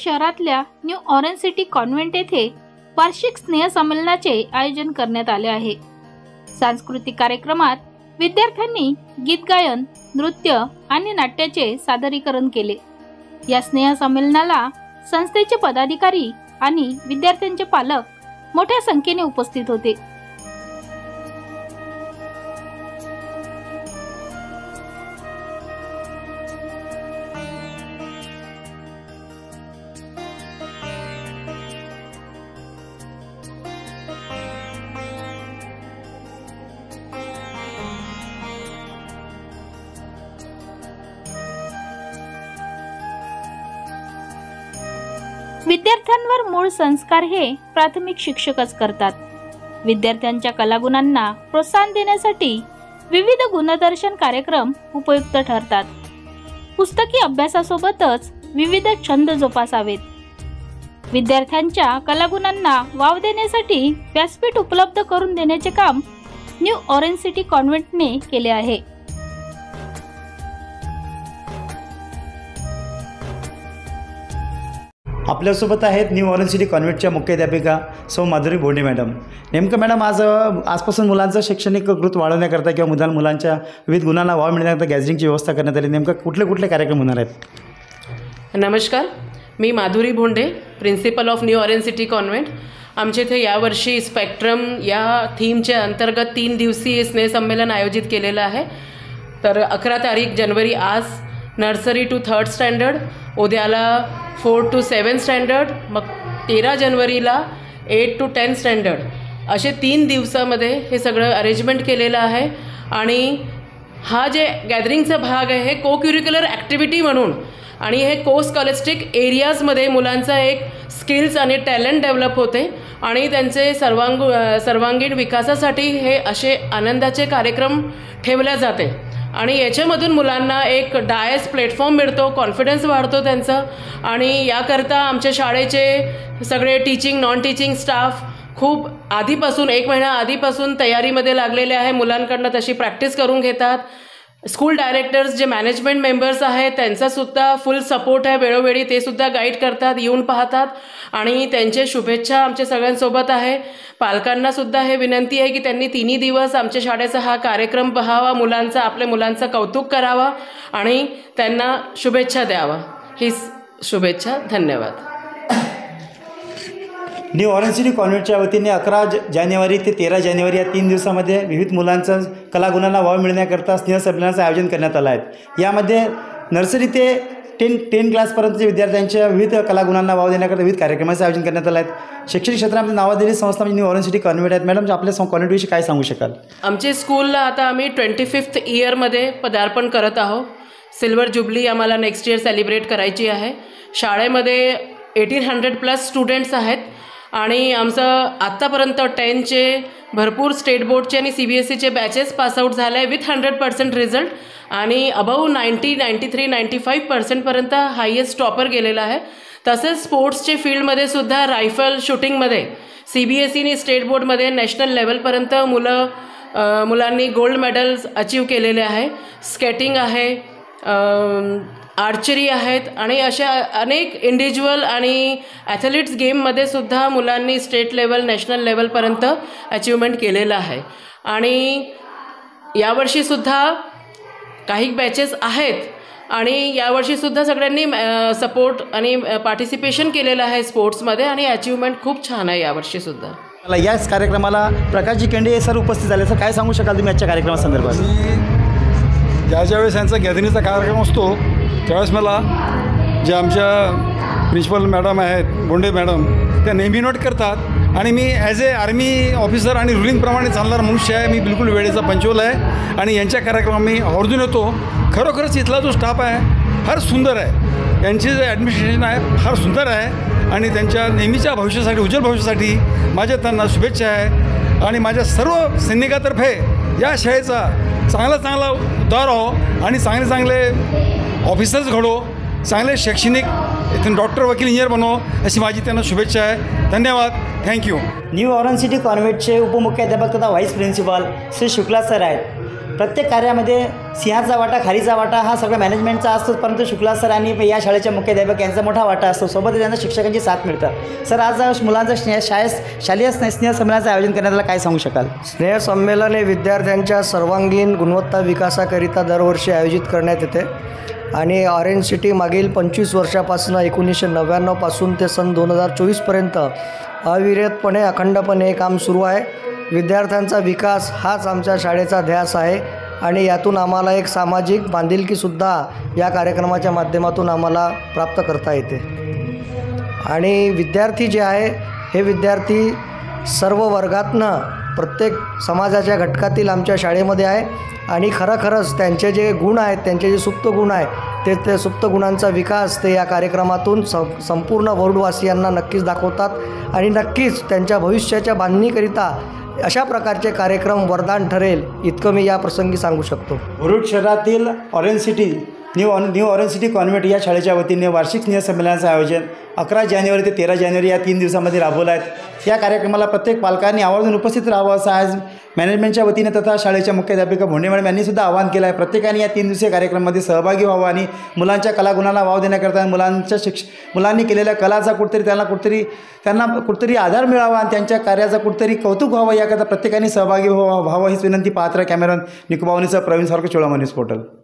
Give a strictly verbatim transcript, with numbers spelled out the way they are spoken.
शहरातल्या new orange city convent येथे वार्षिक स्नेहसंमेलनाचे आयोजन करण्यात आले आहे। सांस्कृतिक कार्यक्रमात विद्यार्थ्यांनी गीत गायन, नृत्य आणि नाट्याचे सादरीकरण केले। या स्नेहसंमेलनाला संस्थेचे पदाधिकारी आणि विद्यार्थ्यांचे पालक मोठ्या संख्येने उपस्थित होते। विद्यार्थ्यांवर मूळ संस्कार हे प्राथमिक शिक्षकच करतात। विद्यार्थ्यांच्या कलागुणांना प्रोत्साहन देण्यासाठी विविध गुणदर्शन कार्यक्रम उपयुक्त ठरतात। पुस्तकी अभ्यासासोबतच विविध छंद जोपासावेत। विद्यार्थ्यांच्या कलागुणांना वाव देण्यासाठी व्यासपीठ उपलब्ध करून देण्याचे काम न्यू ऑरेंज सिटी कॉन्व्हेंटने केले आहे। आपल्यासोबत आहेत न्यू ऑरेंज सिटी कॉन्व्हेंटच्या मुख्याध्यापिका सौ माधुरी भोंडे मॅडम। नेमकं मॅडम आज आजपासून मुलांचं शैक्षणिक ग्रोथ वाढवण्याकरता किंवा मुलां मुलांच्या विविध गुणांना वाव मिळण्याकरता गॅदरिंगची व्यवस्था करण्यात आली। नेमकं कुठले कुठले कार्यक्रम होणार आहेत? नमस्कार, मी Madhuri Bhonde, principal of New orange city Convent. आमच्या इथे यावर्षी स्पेक्ट्रम या थीमच्या अंतर्गत तीन दिवसीय स्नेहसंमेलन आयोजित केलेलं आहे। तर अकरा तारीख जनवरी आज नर्सरी टू थर्ड स्टँडर्ड, उद्याला फोर टू सेवन स्टँडर्ड, मग तेरा जनवरीला एट टू टेन स्टँडर्ड असे तीन दिवसामध्ये हे सगळं अरेंजमेंट केलेलं आहे। आणि हा जे गॅदरिंगचा भाग आहे हे को क्युरिक्युलर ॲक्टिव्हिटी म्हणून आणि हे को स्कॉलस्टिक एरियाजमध्ये मुलांचा एक स्किल्स आणि टॅलेंट डेव्हलप होते आणि त्यांचे सर्वांग सर्वांगीण विकासासाठी हे असे आनंदाचे कार्यक्रम ठेवले जाते। आणि याच्यामधून मुलांना एक डायस प्लॅटफॉर्म मिळतो, कॉन्फिडन्स वाढतो त्यांचं। आणि याकरता आमच्या शाळेचे सगळे टीचिंग नॉन टीचिंग स्टाफ खूप आधीपासून एक महिना आधीपासून तयारीमध्ये लागलेले आहे। मुलांकडनं तशी प्रॅक्टिस करून घेतात। स्कूल डायरेक्टर्स जे मॅनेजमेंट मेंबर्स आहेत त्यांचासुद्धा फुल सपोर्ट आहे। वेळोवेळी ते सुद्धा गाईड करतात, येऊन पाहतात आणि त्यांचे शुभेच्छा आमच्या सगळ्यांसोबत आहे। पालकांनासुद्धा हे विनंती आहे की त्यांनी तिन्ही दिवस आमच्या शाळेचा हा कार्यक्रम पाहावा, मुलांचा आपल्या मुलांचं कौतुक करावा आणि त्यांना शुभेच्छा द्यावा। ही शुभेच्छा, धन्यवाद। न्यू ऑरेंज सिटी कॉन्व्हेंटच्या वतीने अकरा जानेवारी ते तेरा जानेवारी या तीन दिवसामध्ये विविध मुलांचं कलागुणांना वाव मिळण्याकरता स्नेहसंमेलनाचं आयोजन करण्यात आलं आहे। यामध्ये नर्सरी ते टेन टेन क्लासपर्यंतच्या विद्यार्थ्यांच्या विविध कलागुणांना वाव देण्याकरता विविध कार्यक्रमाचं आयोजन करण्यात आलं आहे। शैक्षणिक क्षेत्रामध्ये नावाजलेली संस्था म्हणजे न्यू ऑरेंज सिटी कॉन्व्हेंट आहेत। मॅडम, आपल्या कॉन्व्हेंटविषयी काय सांगू शकाल? आमच्या स्कूलला आता आम्ही ट्वेंटी फिफ्थ इयरमध्ये पदार्पण करत आहोत। सिल्वर जुबली आम्हाला नेक्स्ट इयर सेलिब्रेट करायची आहे। शाळेमध्ये एटीन हंड्रेड प्लस स्टुडंट्स आहेत आणि आमचं आत्तापर्यंत टेनचे भरपूर स्टेट बोर्डचे आणि सी बी एस सीचे बॅचेस पासआउट झाले आहे विथ हंड्रेड पर्सेंट रिझल्ट आणि above ninety ninety three ninety five पर्सेंटपर्यंत हायेस्ट टॉपर गेलेला आहे। तसेच स्पोर्ट्सचे फील्डमध्ये सुद्धा रायफल शूटिंगमध्ये सी बी एस सीने स्टेट बोर्डमध्ये नॅशनल लेवलपर्यंत मुलं मुलांनी गोल्ड मेडल्स अचीव केलेले आहे। स्केटिंग आहे, आर्चरी आहेत आणि अशा अनेक इंडिव्हिज्युअल आणि ॲथलीट्स गेममध्ये सुद्धा मुलांनी स्टेट लेवल नॅशनल लेवलपर्यंत अचिव्हमेंट केलेलं आहे। आणि यावर्षीसुद्धा काही बॅचेस आहेत आणि यावर्षीसुद्धा सगळ्यांनी सपोर्ट आणि पार्टिसिपेशन केलेलं आहे स्पोर्ट्समध्ये आणि अचिव्हमेंट खूप छान आहे यावर्षीसुद्धा। मला याच कार्यक्रमाला प्रकाशजी केंडे सर उपस्थित झाले, तर काय सांगू शकाल तुम्ही आजच्या कार्यक्रमासंदर्भात? ज्या ज्यावेळेस यांचा गॅदरिंगचा कार्यक्रम असतो त्यावेळेस मला जे आमच्या प्रिन्सिपल मॅडम आहेत भोंडे मॅडम त्या नेहमी नोट करतात आणि मी ॲज ए आर्मी ऑफिसर आणि रुलिंगप्रमाणे चालणारा मनुष्य आहे। मी बिलकुल वेळेचा पंचोल आहे आणि यांच्या कार्यक्रमात मी आवर्जून येतो। खरोखरच इथला जो स्टाफ आहे फार सुंदर आहे, यांची जे ॲडमिनिस्ट्रेशन आहे फार सुंदर आहे आणि त्यांच्या नेहमीच्या भविष्यासाठी उज्ज्वल भविष्यासाठी माझ्या त्यांना शुभेच्छा आहे। आणि माझ्या सर्व सैनिकातर्फे या शाळेचा चांगला चांगला उद्धार हो आणि चांगले चांगले ऑफिसर्स घडो, चांगले शैक्षणिक इथून डॉक्टर वकील इंजिनियर बनो अशी माझी त्यांना शुभेच्छा आहे। धन्यवाद, थँक्यू। न्यू ऑरेंज सिटी कॉन्व्हेंटचे उपमुख्याध्यापक तथा vice principal Shri Shukla sir आहेत। प्रत्येक कार्यामध्ये सिंहाचा वाटा खारीचा वाटा हा सगळा मॅनेजमेंटचा असतो, परंतु शुक्ला सर आणि या शाळेच्या मुख्याध्यापक यांचा मोठा वाटा असतो. सोबत त्यांना शिक्षकांची साथ मिळतं. सर, आज मुलांचं स्नेह शाळेत शालेय स्नेह स्नेह संमेलनाचं आयोजन करण्यात आलं, काय सांगू शकाल? स्नेहसंमेलन हे विद्यार्थ्यांच्या सर्वांगीण गुणवत्ता विकासाकरिता दरवर्षी आयोजित करण्यात येते आणि ऑरेंज सिटी मागील पंचवीस वर्षापासून एकोणीसशे नव्याण्णवपासून ते सन दोन हजार चोवीसपर्यंत अविरतपणे अखंडपणे हे काम सुरू आहे. विद्यार्थ्यांचा विकास हाच आमच्या शाळेचा ध्यास आहे आणि यातून आम्हाला एक सामाजिक बांधिलकीसुद्धा या कार्यक्रमाच्या माध्यमातून आम्हाला प्राप्त करता येते. आणि विद्यार्थी जे आहे हे विद्यार्थी सर्व वर्गातनं प्रत्येक समाजाच्या घटकातील आमच्या शाळेमध्ये आहे आणि खरंखरंच त्यांचे जे गुण आहेत, त्यांचे जे सुप्त गुण आहे ते ते सुप्त गुणांचा विकास ते या कार्यक्रमातून स संपूर्ण वरुडवासियांना नक्कीच दाखवतात आणि नक्कीच त्यांच्या भविष्याच्या बांधणीकरिता अशा प्रकारचे कार्यक्रम वरदान ठरेल इतकं मी या प्रसंगी सांगू शकतो. वरुड शहरातील orange city new on new orange city convent या शाळेच्या वतीने वार्षिक स्नेहसंमेलनाचं आयोजन अकरा जानेवारी ते तेरा जानेवारी या तीन दिवसामध्ये राबवलं आहे. या कार्यक्रमाला प्रत्येक पालकांनी आवर्जून उपस्थित राहावं असं आज मॅनेजमेंटच्या वतीने तथा शाळेच्या मुख्याध्यापिका भोंडे मॅडम यांनी सुद्धा आवाहन केलं आहे. प्रत्येकाने या तीन दिवसीय कार्यक्रमामध्ये सहभागी व्हावं आणि मुलांच्या कलागुणाला वाव देण्याकरता मुलांच्या शिक्ष मुलांनी केलेल्या कलाचा कुठेतरी त्यांना कुठेतरी त्यांना कुठेतरी आधार मिळावा आणि त्यांच्या कार्याचा कुठेतरी कौतुक व्हावं याकरता प्रत्येकाने सहभागी व्हावं व्हावं हीच विनंती. पात्र कॅमेरॉन निकुबावनीसह प्रवीण सारखं चोळामनीस पोर्टल.